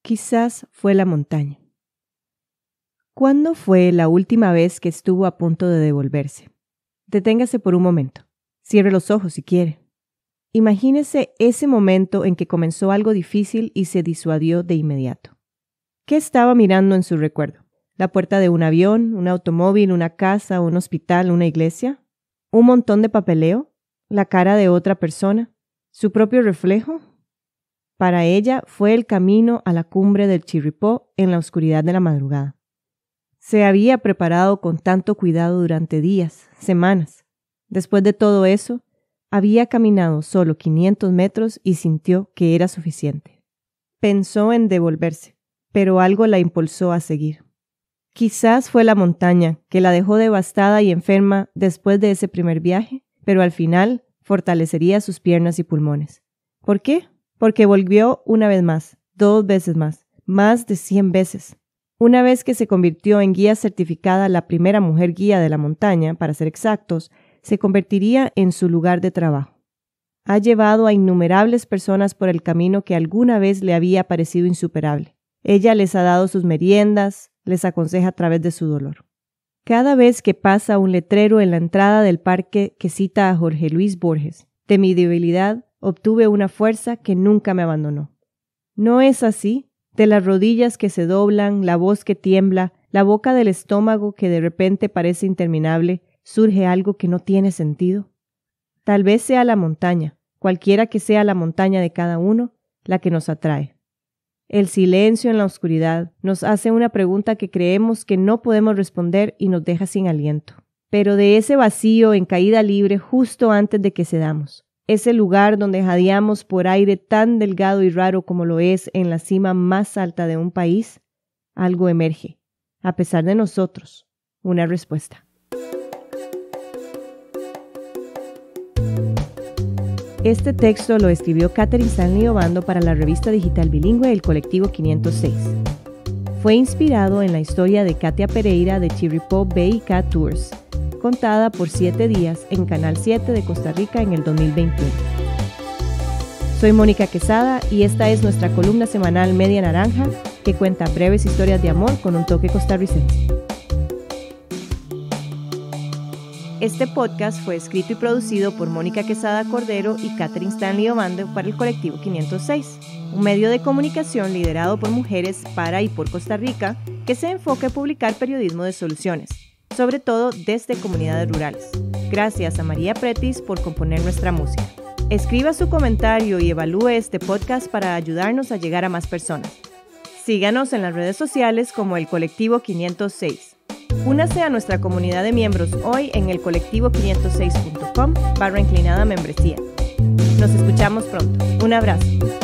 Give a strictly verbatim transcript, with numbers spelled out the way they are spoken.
Quizás fue la montaña. ¿Cuándo fue la última vez que estuvo a punto de devolverse? Deténgase por un momento. Cierre los ojos si quiere. Imagínese ese momento en que comenzó algo difícil y se disuadió de inmediato. ¿Qué estaba mirando en su recuerdo? ¿La puerta de un avión, un automóvil, una casa, un hospital, una iglesia? ¿Un montón de papeleo? ¿La cara de otra persona? ¿Su propio reflejo? Para ella fue el camino a la cumbre del Chirripó en la oscuridad de la madrugada. Se había preparado con tanto cuidado durante días, semanas. Después de todo eso, había caminado solo quinientos metros y sintió que era suficiente. Pensó en devolverse, pero algo la impulsó a seguir. Quizás fue la montaña que la dejó devastada y enferma después de ese primer viaje, pero al final fortalecería sus piernas y pulmones. ¿Por qué? Porque volvió una vez más, dos veces más, más de cien veces. Una vez que se convirtió en guía certificada, la primera mujer guía de la montaña, para ser exactos, se convertiría en su lugar de trabajo. Ha llevado a innumerables personas por el camino que alguna vez le había parecido insuperable. Ella les ha dado sus meriendas, les aconseja a través de su dolor. Cada vez que pasa un letrero en la entrada del parque que cita a Jorge Luis Borges, de mi debilidad obtuve una fuerza que nunca me abandonó. ¿No es así? De las rodillas que se doblan, la voz que tiembla, la boca del estómago que de repente parece interminable, surge algo que no tiene sentido. Tal vez sea la montaña, cualquiera que sea la montaña de cada uno, la que nos atrae. El silencio en la oscuridad nos hace una pregunta que creemos que no podemos responder y nos deja sin aliento. Pero de ese vacío en caída libre justo antes de que cedamos, ese lugar donde jadeamos por aire tan delgado y raro como lo es en la cima más alta de un país, algo emerge, a pesar de nosotros, una respuesta. Este texto lo escribió Catherine Stanley Obando para la revista digital bilingüe El Colectivo quinientos seis. Fue inspirado en la historia de Katia Pereira de Chirripó B y K Tours, contada por siete días en Canal siete de Costa Rica en el dos mil veintiuno. Soy Mónica Quesada y esta es nuestra columna semanal Media Naranja que cuenta breves historias de amor con un toque costarricense. Este podcast fue escrito y producido por Mónica Quesada Cordero y Catherine Stanley Obando para el Colectivo quinientos seis, un medio de comunicación liderado por mujeres para y por Costa Rica que se enfoca en publicar periodismo de soluciones, sobre todo desde comunidades rurales. Gracias a María Pretis por componer nuestra música. Escriba su comentario y evalúe este podcast para ayudarnos a llegar a más personas. Síganos en las redes sociales como el Colectivo quinientos seis. Únase a nuestra comunidad de miembros hoy en el colectivo quinientos seis punto com barra inclinada membresía. Nos escuchamos pronto. Un abrazo.